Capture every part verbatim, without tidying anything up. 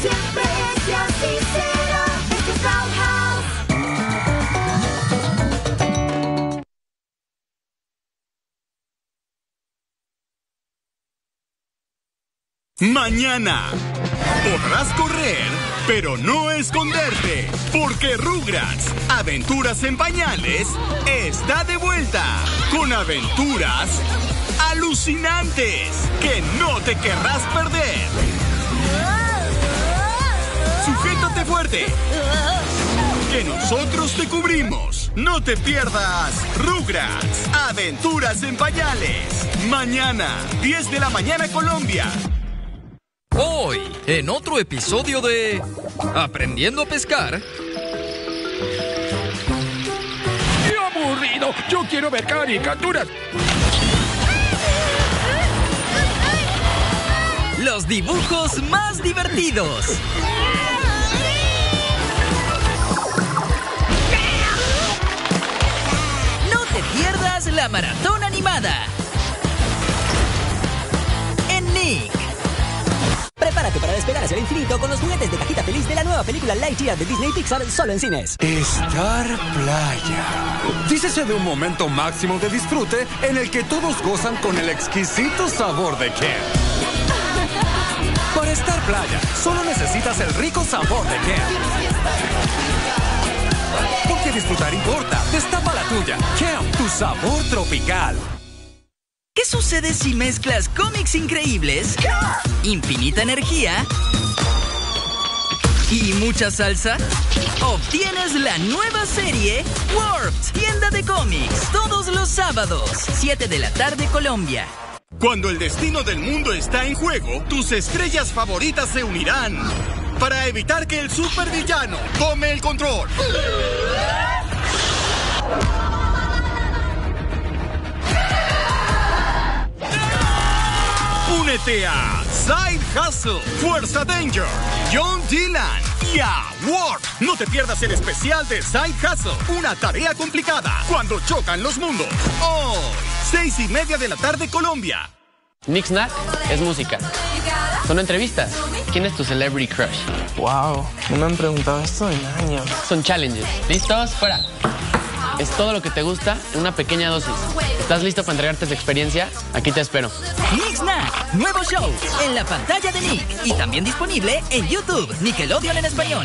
Siempre es así será. Este es Roundhouse. Mañana podrás correr, pero no esconderte, porque Rugrats, Aventuras en Pañales, está de vuelta con aventuras alucinantes que no te querrás perder. Sujétate fuerte, que nosotros te cubrimos. No te pierdas Rugrats, Aventuras en Pañales. Mañana, diez de la mañana, Colombia. Hoy, en otro episodio de Aprendiendo a Pescar. ¡Qué aburrido! Yo quiero ver caricaturas. Los dibujos más divertidos. No te pierdas la maratón animada. En Nick. Prepárate para despegar hacia el infinito con los juguetes de cajita feliz de la nueva película Lightyear de Disney Pixar solo en cines. Star Playa. Dícese de un momento máximo de disfrute en el que todos gozan con el exquisito sabor de Ken. Para Star Playa, solo necesitas el rico sabor de Ken. Porque disfrutar importa. Destapa la tuya. Ken, tu sabor tropical. ¿Qué sucede si mezclas cómics increíbles, infinita energía y mucha salsa? Obtienes la nueva serie Warped, tienda de cómics, todos los sábados, siete de la tarde, Colombia. Cuando el destino del mundo está en juego, tus estrellas favoritas se unirán para evitar que el supervillano tome el control. Únete a Side Hustle, Fuerza Danger, John Dylan y a Warp. No te pierdas el especial de Side Hustle, una tarea complicada cuando chocan los mundos. Hoy, seis y media de la tarde, Colombia. Nick Snack es música. Son entrevistas. ¿Quién es tu celebrity crush? Wow, no me han preguntado esto en años. Son challenges. ¿Listos? Fuera. Es todo lo que te gusta en una pequeña dosis. ¿Estás listo para entregarte esa experiencia? Aquí te espero. Nick Snack, nuevo show en la pantalla de Nick y también disponible en YouTube, Nickelodeon en español.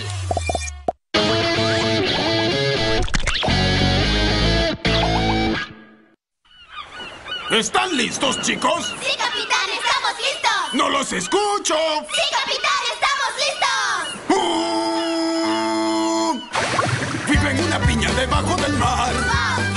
¿Están listos, chicos? ¡Sí, capitán! ¡Estamos listos! ¡No los escucho! ¡Sí, capitán! ¡Estamos listos! ¡Uh! ¡Vive en una piña debajo del mar! ¡Wow!